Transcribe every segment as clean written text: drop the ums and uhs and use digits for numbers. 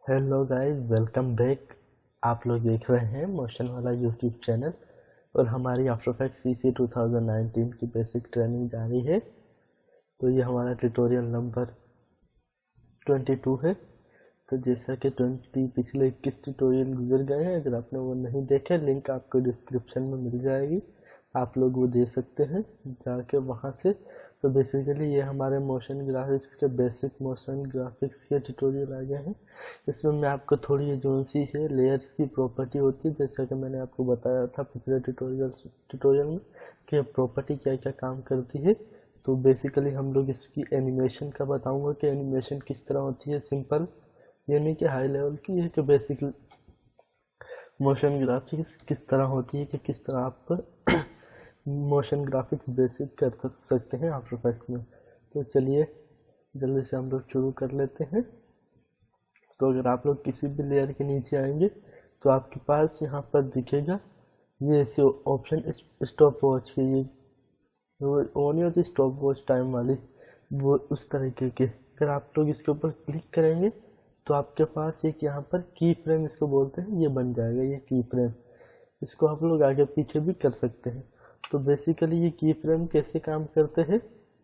Hello guys, welcome back. आप लोग देख रहे हैं मोशन वाला यूट्यूब चैनल और हमारी आफ्टर इफेक्ट्स सीसी 2019 की बेसिक ट्रेनिंग जारी है। तो ये हमारा ट्यूटोरियल नंबर 22 है। तो जैसा कि पिछले 21 ट्यूटोरियल गुजर गए हैं, अगर आपने वो नहीं देखे लिंक आपको डिस्क्रिप्शन में मिल जाएगी, आप लोग वो दे सकते हैं जाके वहाँ से। तो बेसिकली ये हमारे मोशन ग्राफिक्स के बेसिक मोशन ग्राफिक्स के ट्यूटोरियल आ गए हैं। इसमें मैं आपको थोड़ी जो सी है लेयर्स की प्रॉपर्टी होती है, जैसा कि मैंने आपको बताया था पिछले ट्यूटोरियल में कि प्रॉपर्टी क्या क्या काम करती है। तो बेसिकली हम लोग इसकी एनिमेशन का बताऊंगा कि एनिमेशन किस तरह होती है, सिंपल ये नहीं कि हाई लेवल की है, कि बेसिक मोशन ग्राफिक्स किस तरह होती है, कि किस तरह आप मोशन ग्राफिक्स बेसिक कर सकते हैं आफ्टर इफेक्ट्स में। तो चलिए जल्दी से हम लोग शुरू कर लेते हैं। तो अगर आप लोग किसी भी लेयर के नीचे आएंगे तो आपके पास यहाँ पर दिखेगा ये ऐसे ऑप्शन, स्टॉप वॉच के, ये वो नहीं होती स्टॉप वॉच टाइम वाली, वो उस तरीके के। अगर आप लोग इसके ऊपर क्लिक करेंगे तो आपके पास एक यहाँ पर की फ्रेम इसको बोलते हैं, ये बन जाएगा। ये की फ्रेम, इसको आप लोग आगे पीछे भी कर सकते हैं। तो बेसिकली ये की फ्रेम कैसे काम करते हैं,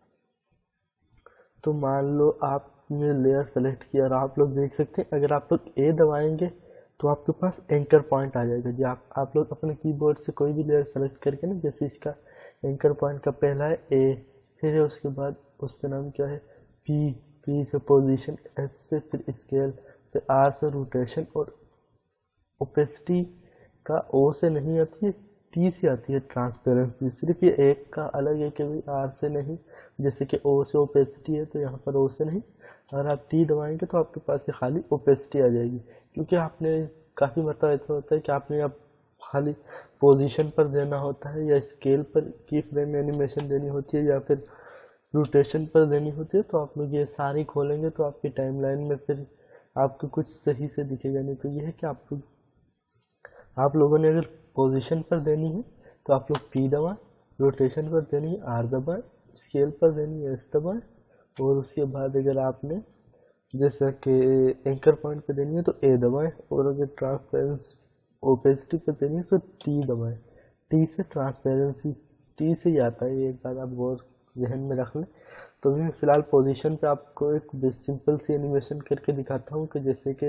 तो मान लो आपने लेयर सेलेक्ट किया और आप लोग देख सकते हैं अगर आप लोग ए दबाएंगे तो आपके पास एंकर पॉइंट आ जाएगा। जी आप लोग अपने कीबोर्ड से कोई भी लेयर सेलेक्ट करके ना, जैसे इसका एंकर पॉइंट का पहला है ए, फिर है उसके बाद उसका नाम क्या है पी, पी से पोजीशन, एस से फिर स्केल, फिर आर से रोटेशन, और ओपेसिटी का ओ से नहीं आती है, टी से आती है ट्रांसपेरेंसी। सिर्फ ये एक का अलग है कि भाई आर से नहीं, जैसे कि ओ से ओपेसिटी है तो यहाँ पर ओ से नहीं। अगर आप टी दबाएंगे तो आपके पास ये खाली ओपेसिटी आ जाएगी, क्योंकि आपने काफ़ी मतलब ऐसा होता है कि आपने अब खाली पोजीशन पर देना होता है या स्केल पर की फ्रेम एनिमेशन देनी होती है या फिर रोटेशन पर देनी होती है। तो आप लोग ये सारी खोलेंगे तो आपकी टाइमलाइन में फिर आपको कुछ सही से दिखेगा नहीं। तो ये है कि आप लोगों ने अगर पोजीशन पर देनी है तो आप लोग पी दबाएं, रोटेशन पर देनी है आर दबाएं, स्केल पर देनी है एस दबाएं, और उसके बाद अगर आपने जैसा कि एंकर पॉइंट पे देनी है तो ए दबाएं, और अगर ट्रांसपेरेंस ओपेसिटी पे देनी है तो टी दबाएं। टी से ट्रांसपेरेंसी, टी से ही आता है, ये एक बात आप गौर जहन में रख लें। तो अभी मैं फ़िलहाल पोजीशन पे आपको एक सिंपल सी एनिमेशन करके दिखाता हूँ कि जैसे कि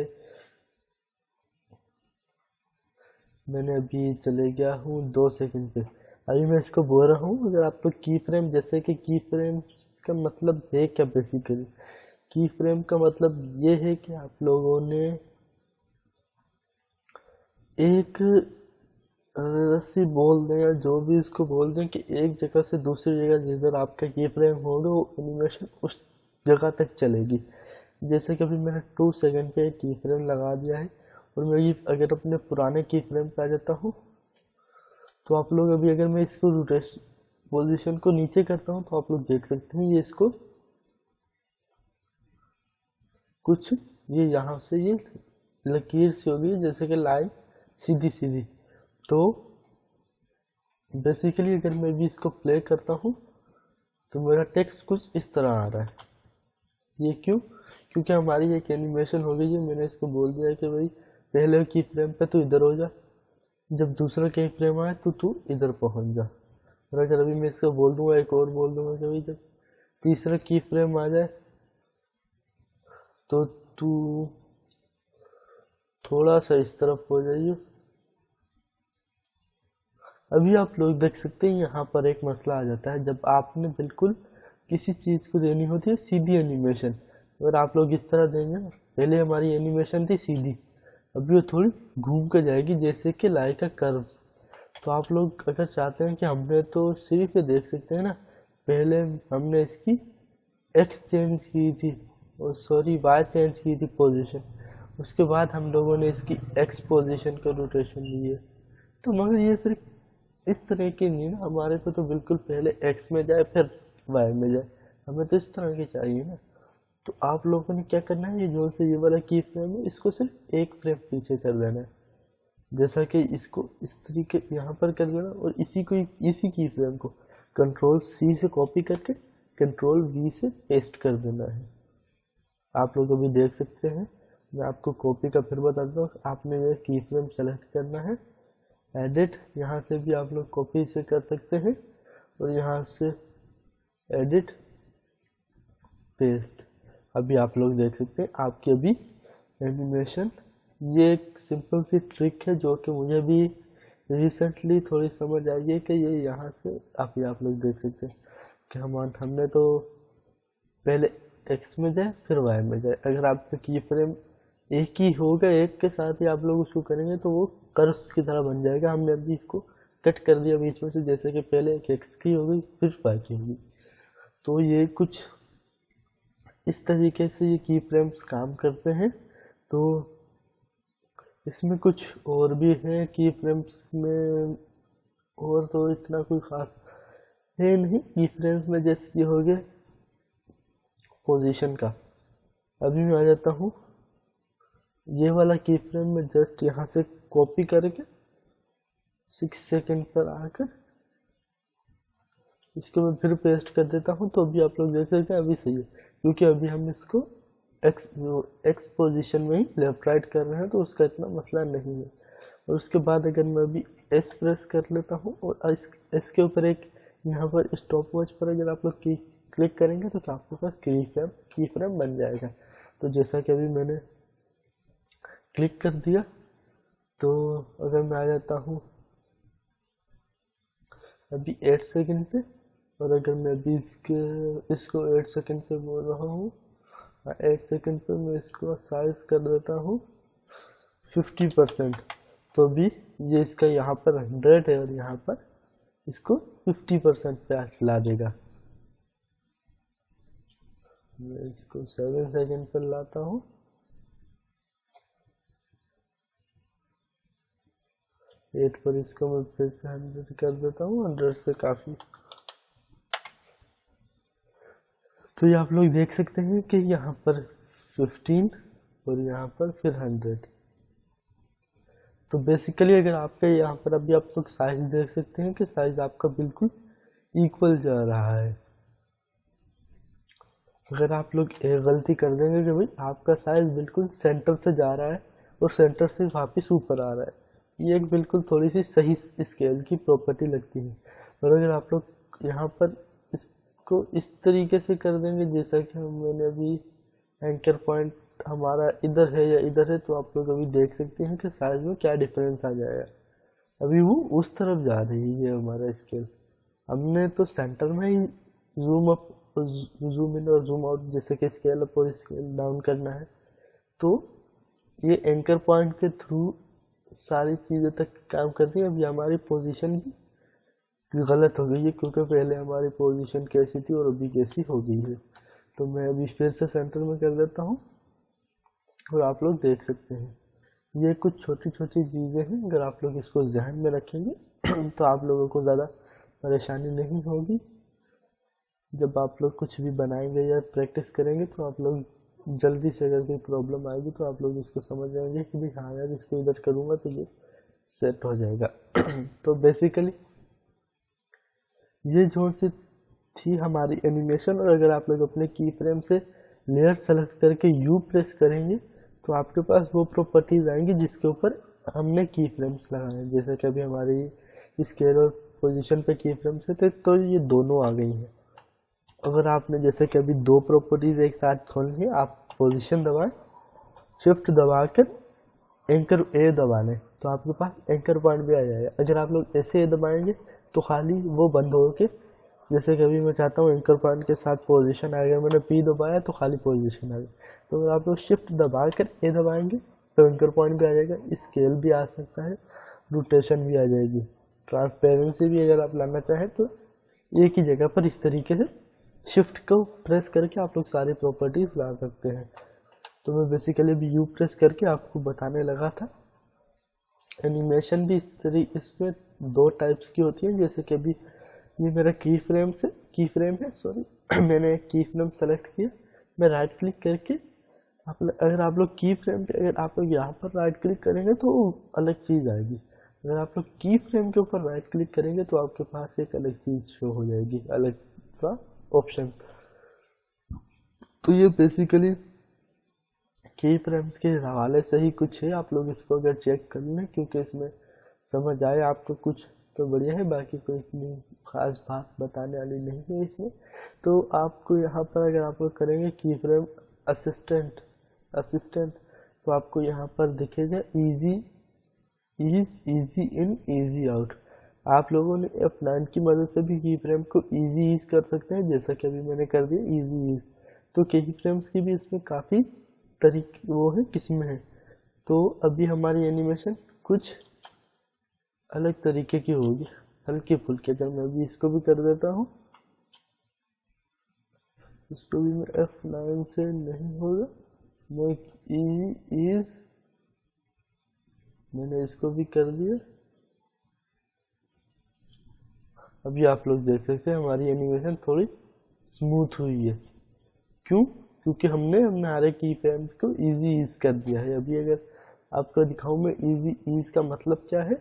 मैंने अभी चले गया हूँ 2 सेकंड पे। अभी मैं इसको बोल रहा हूँ, अगर आप लोग की फ्रेम, जैसे कि की फ्रेम का मतलब है क्या, बेसिकली की फ्रेम का मतलब ये है कि आप लोगों ने एक रस्सी बोल दें या जो भी इसको बोल दें कि एक जगह से दूसरी जगह जिधर आपका की फ्रेम होगा वो एनिमेशन उस जगह तक चलेगी। जैसे कि अभी मैंने 2 सेकंड पे की फ्रेम लगा दिया है, और मैं ये अगर अपने पुराने की फ्रेम पे आ जाता हूँ तो आप लोग अभी अगर मैं इसको रोटेशन पोजीशन को नीचे करता हूँ तो आप लोग देख सकते हैं ये इसको कुछ ये यहाँ से ये लकीर सी होगी, जैसे कि लाइन सीधी सीधी। तो बेसिकली अगर मैं भी इसको प्ले करता हूँ तो मेरा टेक्स्ट कुछ इस तरह आ रहा है। ये क्यों? क्योंकि हमारी एक एनिमेशन हो गई है। मैंने इसको बोल दिया कि भाई पहले की फ्रेम पे तू इधर हो जा, जब दूसरा की फ्रेम आए तो तू इधर पहुंच जा। और अगर अभी मैं इसको बोल दूंगा, एक और बोल दूंगा कि भाई जब तीसरा की फ्रेम आ जाए तो तू थोड़ा सा इस तरफ हो जाइए। अभी आप लोग देख सकते हैं यहाँ पर एक मसला आ जाता है, जब आपने बिल्कुल किसी चीज़ को देनी होती है सीधी एनिमेशन। अगर आप लोग इस तरह देंगे ना, पहले हमारी एनिमेशन थी सीधी, अभी वो थोड़ी घूम कर जाएगी जैसे कि लाइक का कर्व। तो आप लोग अगर चाहते हैं कि हमने तो सिर्फ ये देख सकते हैं ना, पहले हमने इसकी एक्स चेंज की थी, और सॉरी वाई चेंज की थी पोजीशन, उसके बाद हम लोगों ने इसकी एक्स पोजीशन का रोटेशन ली है। तो मगर ये फिर इस तरह की नहीं ना, हमारे को तो बिल्कुल पहले एक्स में जाए फिर वाई में जाए, हमें तो इस तरह की चाहिए ना। तो आप लोगों ने क्या करना है, ये जो से ये वाला की फ्रेम है इसको सिर्फ एक फ्रेम पीछे कर देना है, जैसा कि इसको इस तरीके यहाँ पर कर देना, और इसी की फ्रेम को कंट्रोल सी से कॉपी करके कंट्रोल वी से पेस्ट कर देना है। आप लोग अभी देख सकते हैं मैं आपको कॉपी का फिर बताता हूँ। आपने ये की फ्रेम सेलेक्ट करना है, एडिट, यहाँ से भी आप लोग कॉपी से कर सकते हैं, और यहाँ से एडिट पेस्ट। अभी आप लोग देख सकते हैं आपकी अभी एनिमेशन, ये एक सिंपल सी ट्रिक है जो कि मुझे भी रिसेंटली थोड़ी समझ आई है कि ये यहाँ से आप लोग देख सकते हैं कि हमने तो पहले एक्स में जाए फिर वाई में जाए। अगर आपका की फ्रेम एक ही होगा, एक के साथ ही आप लोग उसको करेंगे तो वो कर्व्स की तरह बन जाएगा। हमने अभी इसको कट कर दिया बीच में से, जैसे कि पहले एक एक्स की होगी फिर वाई की होगी। तो ये कुछ इस तरीके से ये की फ्रेम्स काम करते हैं। तो इसमें कुछ और भी है की फ्रेम्स में, और तो इतना कोई खास है नहीं की फ्रेम्स में। जैसे ये हो गया पोजीशन का। अभी मैं आ जाता हूँ ये वाला की फ्रेम में, जस्ट यहाँ से कॉपी करके 6 सेकंड पर आकर इसको मैं फिर पेस्ट कर देता हूँ। तो अभी आप लोग देख सकते हैं अभी सही है, क्योंकि अभी हम इसको एक्स पोजीशन में ही लेफ्ट राइट कर रहे हैं, तो उसका इतना मसला नहीं है। और उसके बाद अगर मैं अभी एस प्रेस कर लेता हूँ और एस के ऊपर एक यहाँ पर स्टॉप वॉच पर अगर आप लोग क्लिक करेंगे तो क्या आपके पास की फ्रेम बन जाएगा। तो जैसा कि अभी मैंने क्लिक कर दिया, तो अगर मैं आ जाता हूँ अभी 8 सेकंड पे, और अगर मैं अभी इसको 8 सेकंड पे बोल रहा हूँ, 8 सेकंड पे मैं इसको साइज कर देता हूँ 50%, तो भी ये इसका यहाँ पर 100 है और यहाँ पर इसको 50% पे ला देगा। मैं इसको 7 सेकंड पर लाता हूँ, 8 पर इसको मैं फिर से 100 कर देता हूँ, 100 से काफ़ी। तो ये आप लोग देख सकते हैं कि यहाँ पर 15 और यहाँ पर फिर 100। तो बेसिकली अगर आपके यहाँ पर अभी आप लोग साइज देख सकते हैं कि साइज आपका बिल्कुल इक्वल जा रहा है। अगर आप लोग एक गलती कर देंगे कि भाई आपका साइज बिल्कुल सेंटर से जा रहा है और सेंटर से वापस ऊपर आ रहा है, ये एक बिल्कुल थोड़ी सी सही स्केल की प्रॉपर्टी लगती है। और अगर आप लोग यहाँ पर इसको इस तरीके से कर देंगे जैसा कि मैंने अभी एंकर पॉइंट हमारा इधर है या इधर है, तो आप लोग अभी देख सकते हैं कि साइज में क्या डिफरेंस आ जाएगा। अभी वो उस तरफ जा रही है हमारा स्केल। हमने तो सेंटर में ही जूम अप, जूम इन और जूम आउट जैसे कि स्केल अप और स्केल डाउन करना है, तो ये एंकर पॉइंट के थ्रू सारी चीज़ें तक काम करती है। अभी हमारी पोजीशन भी गलत हो गई है, क्योंकि पहले हमारी पोजीशन कैसी थी और अभी कैसी हो गई है। तो मैं अभी फिर से सेंटर में कर देता हूँ और आप लोग देख सकते हैं ये कुछ छोटी छोटी चीज़ें हैं। अगर आप लोग इसको ध्यान में रखेंगे तो आप लोगों को ज़्यादा परेशानी नहीं होगी। जब आप लोग कुछ भी बनाएंगे या प्रैक्टिस करेंगे तो आप लोग जल्दी से, अगर कोई प्रॉब्लम आएगी तो आप लोग इसको समझ जाएंगे कि भाई हाँ यार इसको इधर करूँगा तो ये सेट हो जाएगा। तो बेसिकली ये जो सी थी हमारी एनिमेशन। और अगर आप लोग अपने की फ्रेम से लेयर सेलेक्ट करके यू प्रेस करेंगे तो आपके पास वो प्रॉपर्टीज आएंगी जिसके ऊपर हमने की फ्रेम्स लगाए हैं। जैसे कि अभी हमारी स्केल और पोजीशन पे की फ्रेम्स है तो ये दोनों आ गई हैं। अगर आपने जैसे कि अभी दो प्रॉपर्टीज एक साथ खोलनी है, आप पोजीशन दबाएं, शिफ्ट दबा कर एंकर ए दबा लें तो आपके पास एंकर पॉइंट भी आ जाएगा। अगर आप लोग ऐसे ए दबाएंगे तो खाली वो बंद हो के, जैसे कि अभी मैं चाहता हूँ एंकर पॉइंट के साथ पोजीशन आ गया, मैंने पी दबाया तो खाली पोजीशन आ गई। तो अगर आप लोग शिफ्ट दबा कर ए दबाएंगे तो एंकर पॉइंट भी आ जाएगा, स्केल भी आ सकता है, रोटेशन भी आ जाएगी, ट्रांसपेरेंसी भी अगर आप लाना चाहें तो एक ही जगह पर इस तरीके से शिफ्ट को प्रेस करके आप लोग सारी प्रॉपर्टीज ला सकते हैं। तो मैं बेसिकली भी यू प्रेस करके आपको बताने लगा था। एनिमेशन भी इसमें दो टाइप्स की होती है। जैसे कि अभी ये मेरा की फ्रेम है, मैंने एक की फ्रेम सेलेक्ट किया, मैं राइट क्लिक करके अगर आप लोग की फ्रेम पे अगर आप लोग यहाँ पर राइट क्लिक करेंगे तो अलग चीज़ आएगी। अगर आप लोग की फ्रेम के ऊपर राइट क्लिक करेंगे तो आपके पास एक अलग चीज़ शो हो जाएगी, अलग सा ऑप्शन। तो ये बेसिकली की फ्रेम्स के हवाले से ही कुछ है, आप लोग इसको अगर चेक कर लें, क्योंकि इसमें समझ आए आपको कुछ तो बढ़िया है, बाकी कोई इतनी खास बात बताने वाली नहीं है इसमें। तो आपको यहाँ पर अगर आप लोग करेंगे की फ्रेम असिस्टेंट तो आपको यहाँ पर दिखेगा इजी इन इजी आउट। आप लोगों ने F9 की मदद से भी की फ्रेम को इजी ईज कर सकते हैं, जैसा कि अभी मैंने कर दिया इजी ईज। तो की फ्रेम्स की भी इसमें काफ़ी तरीके वो है, किस्में हैं। तो अभी हमारी एनिमेशन कुछ अलग तरीके की होगी, हल्की फुल्की। अगर मैं अभी इसको भी कर देता हूँ, इसको भी मैं F9 से नहीं होगा, मैं इज मैंने इसको भी कर दिया। अभी आप लोग देख सकते हैं हमारी एनिमेशन थोड़ी स्मूथ हुई है। क्यों? क्योंकि हमने हर एक की फ्रेम्स को इजी ईज कर दिया है। अभी अगर आपको दिखाऊं मैं इजी ईज का मतलब क्या है।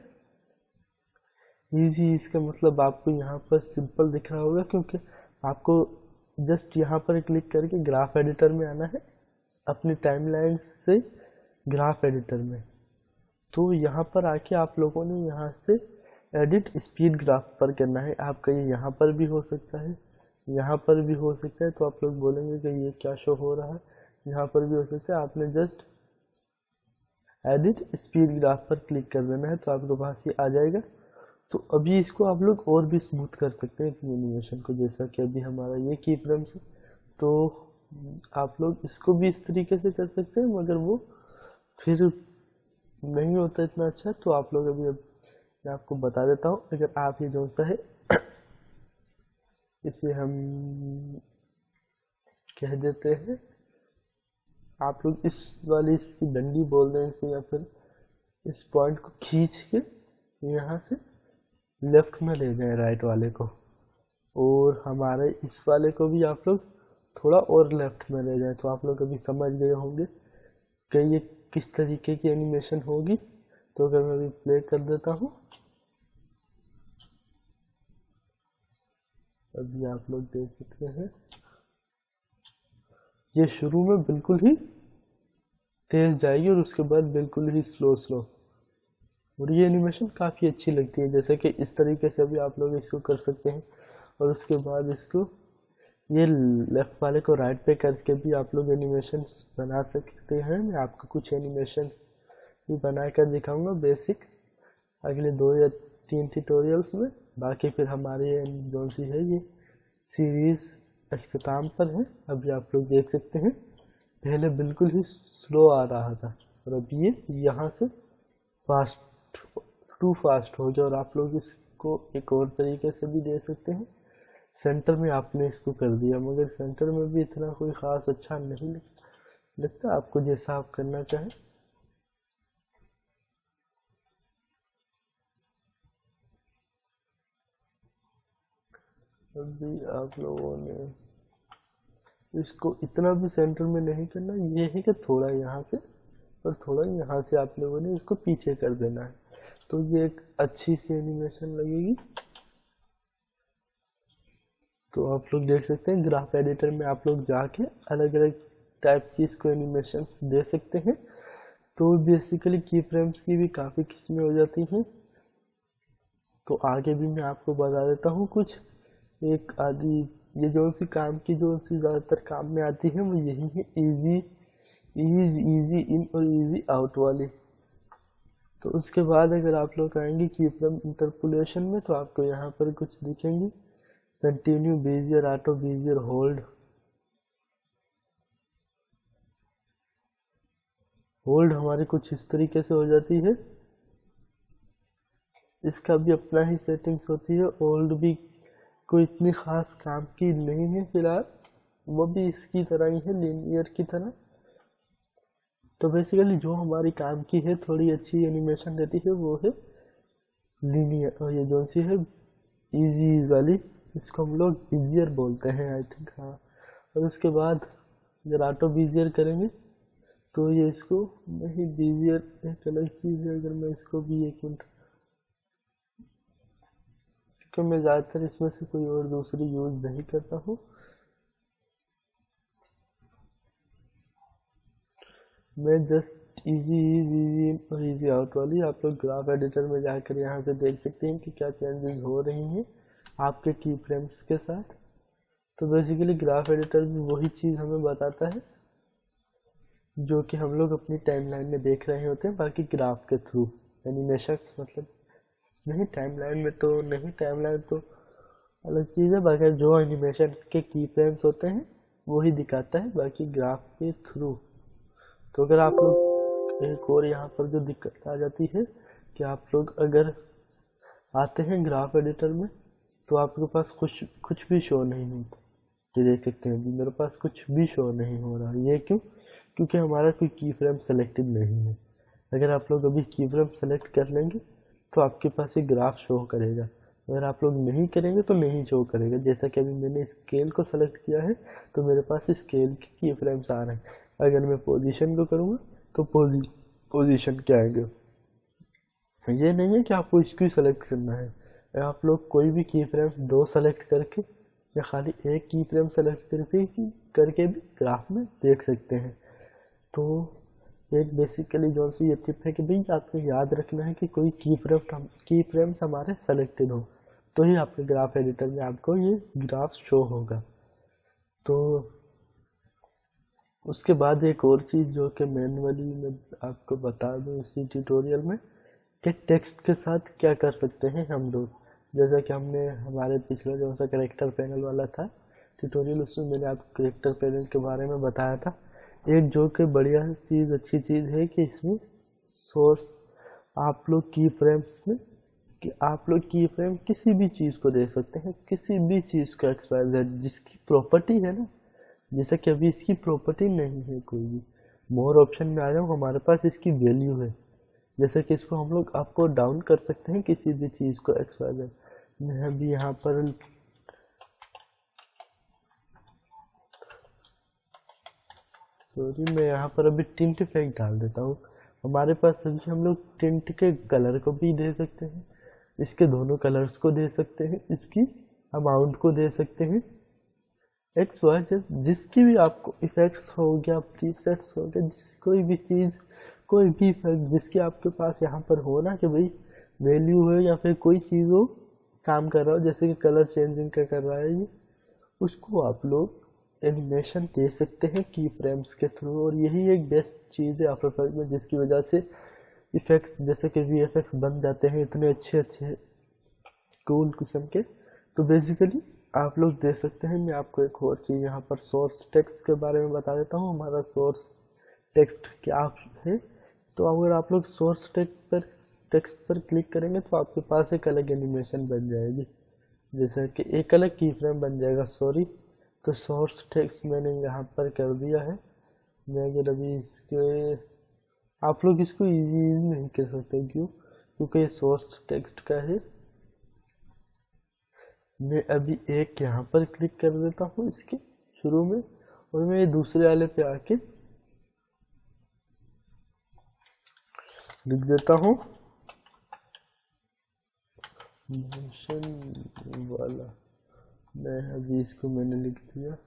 इजी ईज का मतलब आपको यहाँ पर सिंपल दिख रहा होगा, क्योंकि आपको जस्ट यहाँ पर क्लिक करके ग्राफ एडिटर में आना है, अपनी टाइमलाइन से ग्राफ एडिटर में। तो यहाँ पर आके आप लोगों ने यहाँ से एडिट स्पीड ग्राफ पर करना है। आपका ये यहाँ पर भी हो सकता है, यहाँ पर भी हो सकता है। तो आप लोग बोलेंगे कि ये क्या शो हो रहा है, यहाँ पर भी हो सकता है। आपने जस्ट एडिट स्पीड ग्राफ पर क्लिक कर देना है, तो आपके पास ये आ जाएगा। तो अभी इसको आप लोग और भी स्मूथ कर सकते हैं अपनी एनिमेशन को, जैसा कि अभी हमारा ये की फ्रेम्स है। तो आप लोग इसको भी इस तरीके से कर सकते हैं, मगर वो फिर नहीं होता इतना अच्छा। तो आप लोग अभी मैं आपको बता देता हूँ। अगर आप ये जो सा है इसे हम कह देते हैं, आप लोग इस वाली इसकी डंडी बोल रहे हैं इसको, या फिर इस पॉइंट को खींच के यहाँ से लेफ्ट में ले जाएं राइट वाले को, और हमारे इस वाले को भी आप लोग थोड़ा और लेफ्ट में ले जाएं। तो आप लोग अभी समझ गए होंगे कि ये किस तरीके की एनिमेशन होगी। तो अगर मैं अभी प्ले कर देता हूँ, अभी आप लोग देख सकते हैं ये शुरू में बिल्कुल ही तेज जाएगी और उसके बाद बिल्कुल ही स्लो स्लो, और ये एनिमेशन काफ़ी अच्छी लगती है। जैसे कि इस तरीके से भी आप लोग इसको कर सकते हैं, और उसके बाद इसको ये लेफ्ट वाले को राइट पे करके भी आप लोग एनिमेशन बना सकते हैं। मैं आपको कुछ एनिमेशन भी बना कर दिखाऊंगा बेसिक अगले 2 या 3 ट्यूटोरियल्स में। बाकी फिर हमारी जो सी है ये सीरीज़ अख्ताम पर है। अभी आप लोग देख सकते हैं पहले बिल्कुल ही स्लो आ रहा था, और अभी ये यहाँ से टू फास्ट हो गया। और आप लोग इसको एक और तरीके से भी दे सकते हैं, सेंटर में आपने इसको कर दिया, मगर सेंटर में भी इतना कोई ख़ास अच्छा नहीं लगता, आपको जैसा आप करना चाहें। अभी आप लोगों ने इसको इतना भी सेंटर में नहीं करना, ये है कि थोड़ा यहाँ से और थोड़ा यहाँ से आप लोगों ने इसको पीछे कर देना है, तो ये एक अच्छी सी एनिमेशन लगेगी। तो आप लोग देख सकते हैं ग्राफ एडिटर में आप लोग जाके अलग अलग टाइप की इसको एनिमेशंस दे सकते हैं। तो बेसिकली की फ्रेम्स की भी काफ़ी किस्में हो जाती हैं। तो आगे भी मैं आपको बता देता हूँ कुछ एक आदि, ये जो सी काम की जो सी ज़्यादातर काम में आती है वो यही है, इजी इन और इजी आउट वाली। तो उसके बाद अगर आप लोग आएंगे की फ्रेम इंटरपोलेशन में, तो आपको यहाँ पर कुछ दिखेंगे continue, bezier, auto bezier, hold हमारी कुछ इस तरीके से हो जाती है। इसका भी अपना ही सेटिंग्स होती है। होल्ड भी कोई इतनी ख़ास काम की नहीं है फिलहाल, वो भी इसकी तरह ही है, लीनियर की तरह। तो बेसिकली जो हमारी काम की है थोड़ी अच्छी एनिमेशन देती है वो है लीनियर, और ये जो सी है इजी वाली, इसको हम लोग इजियर बोलते हैं आई थिंक, हाँ। और उसके बाद अगर ऑटो बीजियर करेंगे तो ये इसको नहीं, बीजियर एक अलग चीज़ है। अगर मैं इसको भी एक मिनट, क्योंकि मैं ज़्यादातर इसमें से कोई और दूसरी यूज़ नहीं करता हूँ। मैं जस्ट इजी आउट वाली आप लोग ग्राफ एडिटर में जाकर यहाँ से देख सकते हैं कि क्या चेंजेस हो रही हैं आपके की फ्रेम्स के साथ। तो बेसिकली ग्राफ एडिटर भी वही चीज़ हमें बताता है जो कि हम लोग अपनी टाइमलाइन में देख रहे होते हैं, बाकी ग्राफ के थ्रू एनिमेशंस मतलब नहीं, टाइमलाइन में तो नहीं, टाइमलाइन तो अलग चीज़ है। बाकी जो एनिमेशन के की फ्रेम्स होते हैं वही दिखाता है, बाकी ग्राफ के थ्रू। तो अगर आप लोग एक और यहाँ पर जो दिक्कत आ जाती है कि आप लोग अगर आते हैं ग्राफ एडिटर में तो आपके पास कुछ भी शो नहीं होता। ये देख सकते हैं मेरे पास कुछ भी शो नहीं हो रहा। ये क्यों? क्योंकि हमारा कोई की फ्रेम सेलेक्टेड नहीं है। अगर आप लोग अभी की फ्रेम सेलेक्ट कर लेंगे तो आपके पास ये ग्राफ शो करेगा, अगर आप लोग नहीं करेंगे तो नहीं शो करेगा। जैसा कि अभी मैंने स्केल को सेलेक्ट किया है तो मेरे पास स्केल के की फ्रेम्स आ रहे हैं। अगर मैं पोजीशन को करूँगा तो पोजीशन के आएंगे। ये नहीं है कि आपको इसको ही सेलेक्ट करना है, आप लोग कोई भी की फ्रेम 2 सेलेक्ट करके या खाली एक की फ्रेम सेलेक्ट करके भी ग्राफ में देख सकते हैं। तो एक बेसिकली जो सी ये टिप है कि भाई आपको याद रखना है कि कोई की फ्रेम्स हमारे सेलेक्टेड हो तो ही आपके ग्राफ एडिटर में आपको ये ग्राफ शो होगा। तो उसके बाद एक और चीज़ जो कि मैनुअली मैं आपको बता दूँ इसी ट्यूटोरियल में कि टेक्स्ट के साथ क्या कर सकते हैं हम लोग। जैसा कि हमने हमारे पिछले जो सा करेक्टर पैनल वाला था ट्यूटोरियल, उसमें मैंने आपको करेक्टर पैनल के बारे में बताया था। एक जो कि बढ़िया चीज़ अच्छी चीज़ है कि इसमें सोर्स आप लोग की फ्रेम्स में कि आप लोग की फ्रेम किसी भी चीज़ को दे सकते हैं, किसी भी चीज़ को XYZ जिसकी प्रॉपर्टी है ना। जैसा कि अभी इसकी प्रॉपर्टी नहीं है कोई भी, मोर ऑप्शन में आ जाओ हमारे पास इसकी वैल्यू है। जैसे कि इसको हम लोग अप और डाउन कर सकते हैं किसी भी चीज़ को XYZ। मैं अभी यहाँ पर मैं यहाँ पर अभी टिंट इफेक्ट डाल देता हूँ। हमारे पास अभी हम लोग टिंट के कलर को भी दे सकते हैं, इसके दोनों कलर्स को दे सकते हैं, इसकी अमाउंट को दे सकते हैं, XYZ जिसकी भी आपको इफेक्ट्स हो गया, प्रीसेट्स हो गया, कोई भी चीज़ कोई भी इफेक्ट जिसकी आपके पास यहाँ पर हो ना कि भाई वैल्यू हो या फिर कोई चीज़ हो काम कर रहा हो, जैसे कि कलर चेंजिंग का कर रहा है ये, उसको आप लोग एनिमेशन दे सकते हैं की फ्रेम्स के थ्रू। और यही एक बेस्ट चीज़ है आफ्टर इफेक्ट में, जिसकी वजह से इफ़ेक्ट्स जैसे कि VFX बन जाते हैं इतने अच्छे कूल किस्म के। तो बेसिकली आप लोग दे सकते हैं। मैं आपको एक और चीज़ यहाँ पर सोर्स टेक्स्ट के बारे में बता देता हूँ। हमारा सोर्स टेक्स्ट क्या है, तो अगर आप लोग सोर्स टेक्स्ट पर क्लिक करेंगे तो आपके पास एक अलग एनिमेशन बन जाएगी, जैसे कि एक अलग की फ्रेम बन जाएगा। तो सोर्स टेक्स्ट मैंने यहाँ पर कर दिया है। मैं अगर अभी इसके आप लोग इसको इजी नहीं कर सकते, क्यों? क्योंकि ये सोर्स टेक्स्ट का है। मैं अभी एक यहाँ पर क्लिक कर देता हूँ इसके शुरू में, और मैं ये दूसरे वाले पे आके लिख देता हूँ मोशन वाला। मैं अभी इसको मैंने लिख दिया।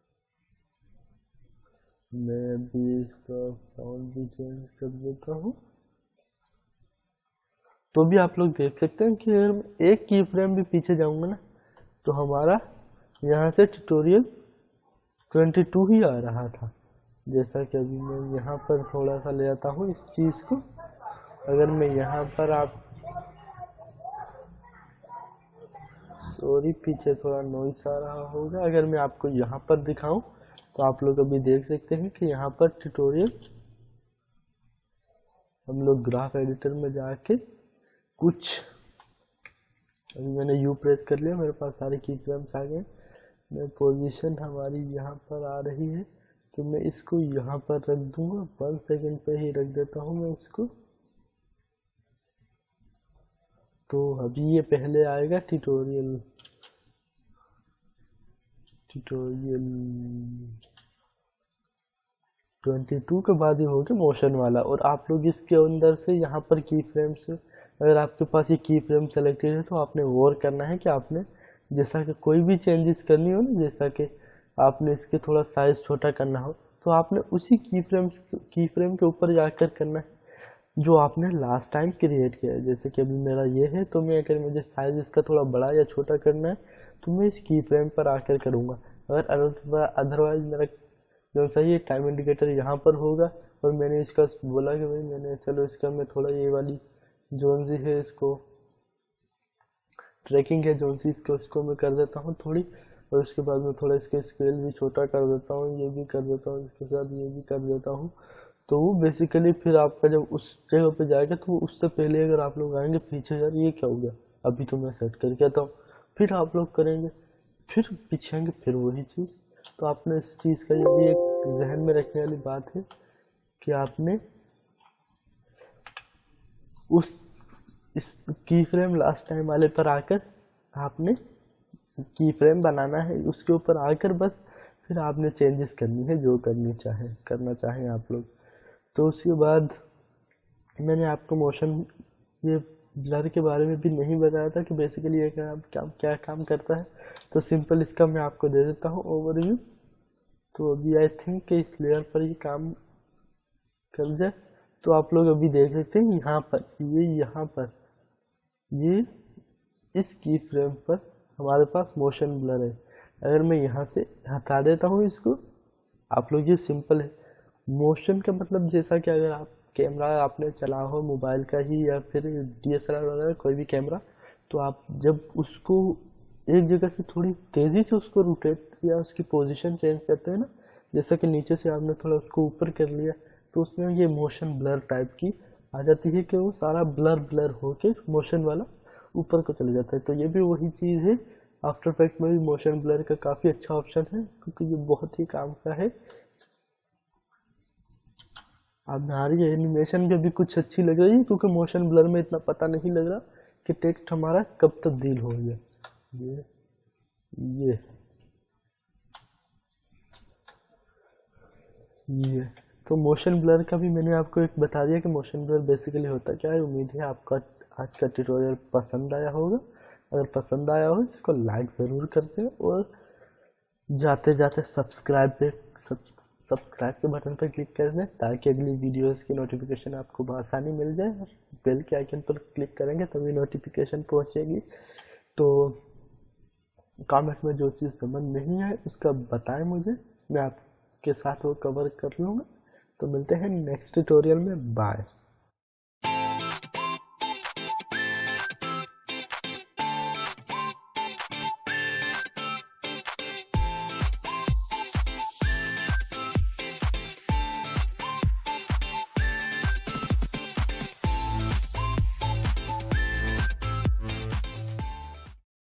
मैं अभी इसका साउंड भी चेंज कर देता हूँ। तो भी आप लोग देख सकते हैं कि अगर एक की फ्रेम भी पीछे जाऊंगा ना तो हमारा यहाँ से ट्यूटोरियल 22 ही आ रहा था। जैसा कि अभी मैं यहाँ पर थोड़ा सा ले आता हूँ इस चीज़ को। अगर मैं यहाँ पर सॉरी पीछे थोड़ा नॉइस आ रहा होगा। अगर मैं आपको यहाँ पर दिखाऊं तो आप लोग अभी देख सकते हैं कि यहाँ पर ट्यूटोरियल हम लोग ग्राफ एडिटर में जाके कुछ अभी मैंने U प्रेस कर लिया, मेरे पास सारे की फ्रेम्स आ गए। मैं पोजीशन हमारी यहाँ पर आ रही है तो मैं इसको यहाँ पर रख दूंगा। 1 सेकंड पे ही रख देता हूँ मैं इसको। तो अभी ये पहले आएगा ट्यूटोरियल 22 के बाद ही होगा मोशन वाला। और आप लोग इसके अंदर से यहाँ पर की फ्रेम से अगर आपके पास ये की फ्रेम सेलेक्टेड है तो आपने और करना है कि आपने जैसा कि कोई भी चेंजेस करनी हो ना, जैसा कि आपने इसके थोड़ा साइज छोटा करना हो तो आपने उसी की फ्रेम के ऊपर जाकर करना है जो आपने लास्ट टाइम क्रिएट किया है। जैसे कि अभी मेरा ये है, तो मैं अगर मुझे साइज इसका थोड़ा बड़ा या छोटा करना है तो मैं इस की फ्रेम पर आकर करूँगा। अगर अदरवाइज मेरा जो सही है टाइम इंडिकेटर यहाँ पर होगा, और मैंने इसका बोला कि भाई मैंने चलो इसका मैं थोड़ा ये वाली जोन सी है इसको ट्रैकिंग है जोन सी इसको मैं कर देता हूँ थोड़ी, और उसके बाद में थोड़ा इसका स्केल भी छोटा कर देता हूँ, ये भी कर देता हूँ, इसके साथ ये भी कर देता हूँ। तो वो बेसिकली फिर आपका जब उस जगह पे जाएगा तो उससे पहले अगर आप लोग आएंगे पीछे, यार ये क्या हो गया, अभी तो मैं सेट करके आता हूँ, फिर आप लोग करेंगे, फिर पीछे आएंगे, फिर वही चीज़। तो आपने इस चीज़ का ये भी एक जहन में रखने वाली बात है कि आपने उस इस की फ्रेम लास्ट टाइम वाले पर आकर आपने की फ्रेम बनाना है, उसके ऊपर आकर बस फिर आपने चेंजेस करनी है जो करना चाहें आप लोग। तो उसके बाद मैंने आपको मोशन ये ब्लर के बारे में भी नहीं बताया था कि बेसिकली ये क्या काम करता है। तो सिंपल इसका मैं आपको दे देता हूँ ओवरव्यू। तो अभी आई थिंक कि इस लेयर पर ये काम कर जाए, तो आप लोग अभी देख सकते हैं यहाँ पर ये इस की फ्रेम पर हमारे पास मोशन ब्लर है। अगर मैं यहाँ से हटा देता हूँ इसको, आप लोग ये सिंपल है मोशन का मतलब, जैसा कि अगर आप कैमरा आपने चला हो मोबाइल का ही या फिर DSLR वगैरह कोई भी कैमरा, तो आप जब उसको एक जगह से थोड़ी तेज़ी से उसको रोटेट या उसकी पोजीशन चेंज करते हैं ना, जैसा कि नीचे से आपने थोड़ा उसको ऊपर कर लिया, तो उसमें ये मोशन ब्लर टाइप की आ जाती है कि वो सारा ब्लर होके मोशन वाला ऊपर को चले जाता है। तो ये भी वही चीज़ है, आफ्टर इफेक्ट में भी मोशन ब्लर का काफ़ी अच्छा ऑप्शन है क्योंकि ये बहुत ही काम का है। अब हमारी एनिमेशन भी अभी कुछ अच्छी लग रही है क्योंकि मोशन ब्लर में इतना पता नहीं लग रहा कि टेक्स्ट हमारा कब तब्दील हो गया। ये तो मोशन ब्लर का भी मैंने आपको एक बता दिया कि मोशन ब्लर बेसिकली होता क्या है। उम्मीद है आपका आज का ट्यूटोरियल पसंद आया होगा। अगर पसंद आया हो इसको लाइक ज़रूर कर दें, और जाते जाते सब्सक्राइब के बटन पर क्लिक कर दें ताकि अगली वीडियोस की नोटिफिकेशन आपको बआसानी मिल जाए। और बेल के आइकन पर क्लिक करेंगे तभी नोटिफिकेशन पहुंचेगी। तो कमेंट में जो चीज़ समझ नहीं आए उसका बताएं मुझे, मैं आपके साथ वो कवर कर लूँगा। तो मिलते हैं नेक्स्ट ट्यूटोरियल में, बाय।